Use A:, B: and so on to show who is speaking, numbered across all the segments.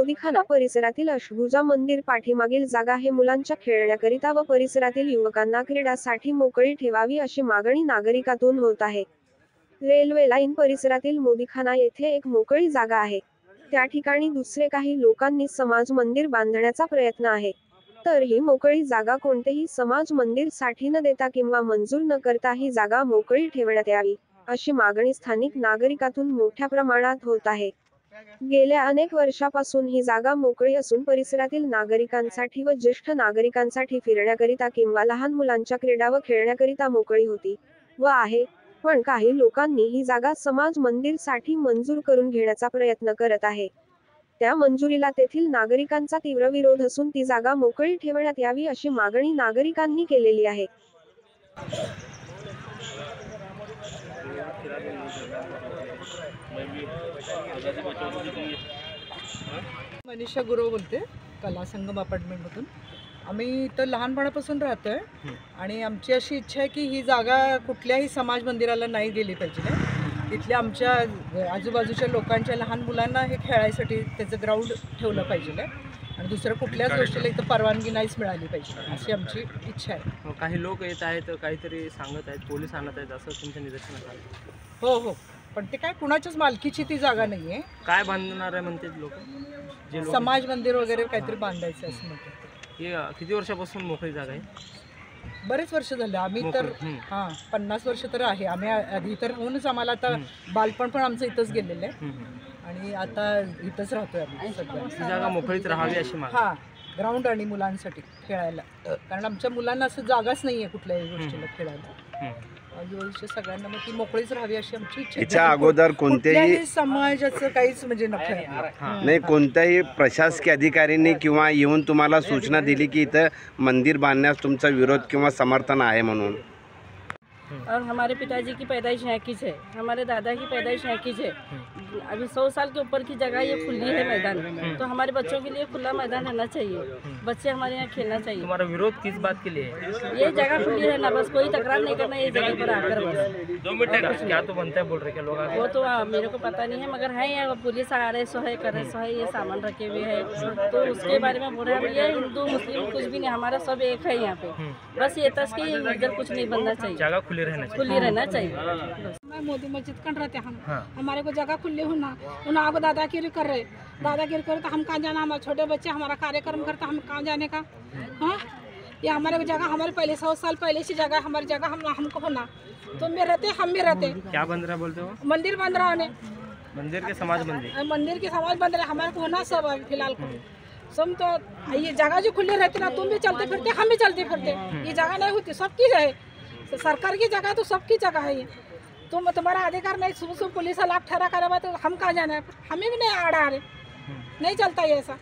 A: मोदीखाना परिसरातील अष्टभुजा मंदिर पाठीमागील जागा हे मुलांच्या खेळण्याकरिता व परिसरातील युवकांना क्रीडासाठी मोकळी ठेवावी अशी मागणी नागरिकातून होत आहे। रेल्वे लाईन परिसरातील मोदीखाना येथे एक मोकळी जागा आहे। त्या ठिकाणी दुसरे काही लोकांनी समाज मंदिर बांधण्याचा प्रयत्न आहे। तर ही मोकळी जागा कोणतेही समाज मंदिर साठी न देता किंवा मंजूर न करता ही जागा मोकळी ठेवण्यात यावी अशी मागणी स्थानिक नागरिकातून मोठ्या प्रमाणात होत आहे। गेल्या अनेक वर्षापासून ही जागा मोकळी असून परिसरातील नागरिकांसाठी व ज्येष्ठ नागरिकांसाठी फिरण्याकरिता किंवा लहान मुलांच्या क्रीडा व खेळण्याकरिता मोकळी होती व आहे, पण काही लोकांनी ही जागा समाज मंदिर साठी मंजूर करून घेण्याचा प्रयत्न करत आहे। त्या मंजुरीला तेथील नागरिकांचा तीव्र विरोध असून ती जागा मोकळी ठेवण्यात यावी अशी मागणी नागरिकांनी केलेली आहे।
B: मनीषा गुरव बोलते, कला संगम अपार्टमेंटमधून। आम्ही इथं लहानपणापासून राहतोय आणि आमची अशी इच्छा आहे की ही जागा कुठल्याही समाज मंदिराला नाही गेली पाहिजे। इथल्या आमच्या आजूबाजूच्या लोकांच्या लहान मुलांना हे खेळायसाठी त्याचं ग्राउंड ठेवलं पाहिजे आणि दुसरं कुठल्याच गोष्टीला इथं परवानगी नाहीच मिळाली पाहिजे अशी आमची इच्छा आहे।
C: काही लोक येत आहेत, काहीतरी सांगत आहेत, पोलीस आणत आहेत असं तुमच्या निदर्शनास आलं?
B: हो, पण ते काय कुणाच्याच मालकीची ती जागा नाही आहे।
C: काय बांधणार आहे म्हणतात लोक?
B: समाज मंदिर वगैरे काहीतरी बांधायचं असं म्हणतात।
C: हे किती वर्षापासून मोकळी जागा आहे?
B: बरेच वर्ष झाले। आम्ही तर 50 वर्ष तर आहे। आम्ही आधी तर होऊनच आम्हाला आता बालपण पण आमचं इथंच गेलेलं आहे आणि आता इथंच राहतोय आम्ही सध्या।
C: ही जागा मोकळीच राहावी अशी मागणी।
B: ग्राउंड आणि मुलांसाठी खेळायला, कारण आमच्या मुलांना असं जागाच नाहीये कुठल्याही गोष्टीला खेळायला। आजूबाजूच्या सगळ्यांना मग ती मोकळीच राहावी अशी आमची इच्छा आहे।
D: याच्या अगोदर कोणत्याही
B: समाजाचं काहीच म्हणजे नको
D: नाही, कोणत्याही प्रशासकीय अधिकाऱ्यांनी किंवा येऊन तुम्हाला सूचना दिली की इथं मंदिर बांधण्यास तुमचा विरोध किंवा समर्थन आहे म्हणून?
E: और हमारे पिताजी की पैदाइश यहाँ की है, हमारे दादा की पैदाइश यहाँ की है। अभी 100 साल के ऊपर की जगह ये खुली है मैदान, तो हमारे बच्चों के लिए खुला मैदान रहना चाहिए, बच्चे हमारे यहाँ खेलना चाहिए।
C: तुम्हारा विरोध किस बात के लिए है?
E: ये जगह खुली है ना, बस कोई तकरार नहीं करना ये जगह पर आकर बस।
C: क्या तो बनता है बोल रहे क्या लोग?
E: वो तो मेरे को पता नहीं है, मगर है यहाँ पुलिस आ रहे सो है कर रहे सो है, ये सामान रखे हुए है तो उसके बारे में बोल रहे हैं। ये हिंदू मुस्लिम कुछ भी नहीं, हमारा सब एक है यहाँ पे, बस ये तक कि इधर कुछ नहीं बनना चाहिए,
C: जगह खुली रहना चाहिए।
F: मैं मोदी मस्जिद कर रहते हम हमारे को जगह खुली होना उन्हें आपको दादागिरी कर रहे तो हम कहाँ जाना? हमारे छोटे बच्चे हमारा कार्यक्रम करता, हम कहाँ जाने का? हाँ, ये हमारे को जगह हमारे पहले 100 साल पहले से जगह हमारी जगह हमको होना, तुम भी रहते हम भी रहते।
C: क्या बन रहा बोलते हो?
F: मंदिर बन रहा है,
C: मंदिर के समाज
F: बन रहे हमारे को होना सब अभी फिलहाल को सब। तो ये जगह जो खुली रहती ना, तुम भी चलते फिरते हम भी चलते फिरते, ये जगह नहीं होती सबकी है, सरकार की जगह तो सबकी जगह है ये। तुम्हारा अधिकार नहीं, सुबह सुबह पुलिस लाभ ठहरा करेगा तो हम कहाँ जाना है? हमें भी नहीं आड़ा रहे, नहीं चलता ये ऐसा।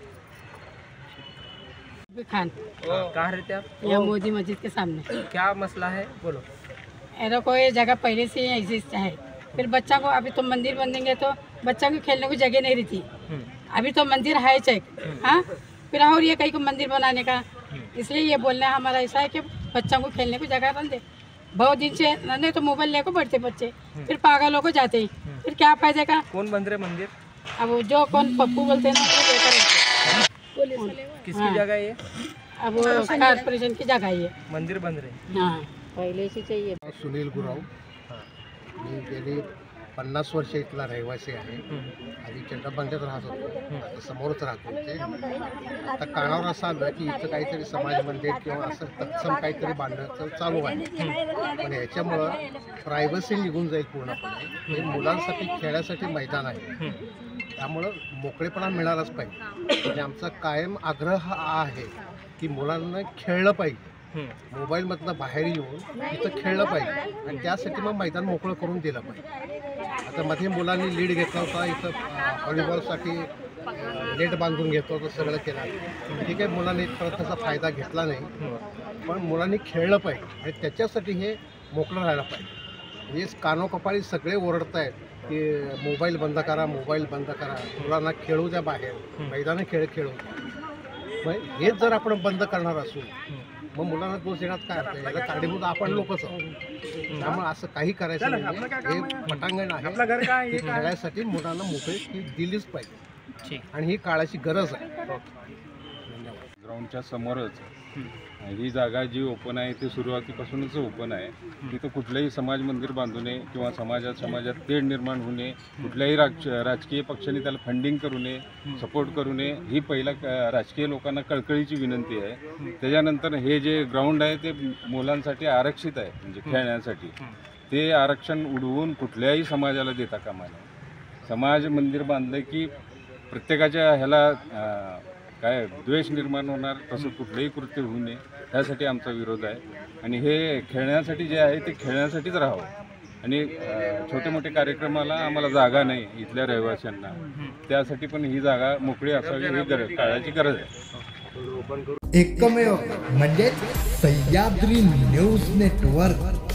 E: खान
C: कहाँ रहते आप?
E: यहाँ मोदी मस्जिद के सामने।
C: क्या मसला है बोलो?
E: ऐसा कोई जगह पहले से ही ऐसी है, फिर बच्चा को अभी तो मंदिर बनेंगे तो बच्चा को खेलने को जगह नहीं रहती, अभी तो मंदिर है चेक। हाँ, फिर और ये कहीं को मंदिर बनाने का, इसलिए ये बोलना हमारा ऐसा है कि बच्चों को खेलने को जगह बन दे। बहुत दिन से नहीं तो मोबाइल लेकर बैठते बच्चे, फिर पागलों को जाते ही, फिर क्या फायदे का?
C: कौन बन रहे मंदिर?
E: अब जो कौन पप्पू बोलते हैं ना वो लेकर
C: किसकी जगह है ये?
E: अब वो कॉर्पोरेशन की जगह है ये
C: मंदिर बन रहे।
E: हाँ, पहले से चाहिए।
G: सुनील गुराव, मी गेली 50 वर्ष इथला रहिवासी आहे। आधी चंद्रबंगल्यात राहत होतो, आता समोरच राहतो इथे। आता कानावर असं आलं की इथं काहीतरी समाज मंदिर किंवा असं तत्सम काहीतरी बांधण्याचं चालू आहे, पण ह्याच्यामुळं प्रायव्हसी निघून जाईल पूर्णपणे। हे मुलांसाठी खेळासाठी मैदान आहे, त्यामुळं मोकळेपणा मिळालाच पाहिजे। आणि आमचा कायम आग्रह हा आहे की मुलांना खेळलं पाहिजे, मोबाईलमधनं बाहेर येऊन इथं खेळलं पाहिजे आणि त्यासाठी मग मैदान मोकळं करून दिलं पाहिजे। आता मध्ये मुलांनी लीड घेतला होता, इथं व्हॉलीबॉलसाठी नेट बांधून घेतलं होतं, सगळं केलं ठीक आहे, मुलांनी त्याचा फायदा घेतला नाही, पण मुलांनी खेळलं पाहिजे आणि त्याच्यासाठी हे मोकळं राहायला पाहिजे। हे कानोकपाळी सगळे ओरडत आहेत की मोबाईल बंद करा, मोबाईल बंद करा, मुलांना खेळू द्या बाहेर, मैदानी खेळ खेळू द्या। मग हेच जर आपण बंद करणार असू मग मुलांना दोष देण्यात काय अर्थ आहे? याला कारणीभूत आपण लोकच आहोत, त्यामुळे असं काही करायचं नाही। हे पटांगण आहे, खेळायसाठी मुलांना मोकळी दिलीच पाहिजे।
C: ठीक.
G: आणि ही काळाची गरज आहे.
H: ग्राउंडच्या समोरच ही जागा जी ओपन आहे ती सुरुवातीपासूनच ओपन आहे. तिथं कुठलंही समाज मंदिर बांधू नये किंवा समाजात तेढ निर्माण होऊ नये, कुठल्याही राजकीय पक्षांनी त्याला फंडिंग करू नये, सपोर्ट करू नये, ही पहिला राजकीय लोकांना कळकळीची विनंती आहे. त्याच्यानंतर हे जे ग्राउंड आहे ते मुलांसाठी आरक्षित आहे, म्हणजे खेळण्यासाठी. ते आरक्षण उडवून कुठल्याही समाजाला देता कामा नये. समाज मंदिर बांधलं की प्रत्येकाच्या ह्याला काय द्वेष निर्माण होणार, तसं कुठलंही कृत्य होऊ नये, त्यासाठी आमचा विरोध आहे. आणि हे खेळण्यासाठी जे आहे ते खेळण्यासाठीच राहावं. आणि छोटे मोठे कार्यक्रमाला आम्हाला जागा नाही इथल्या रहिवाशांना, त्यासाठी पण ही जागा मोकळी असावी ही काळाची गरज आहे.
I: एकमेव म्हणजे सह्याद्री न्यूज नेटवर्क.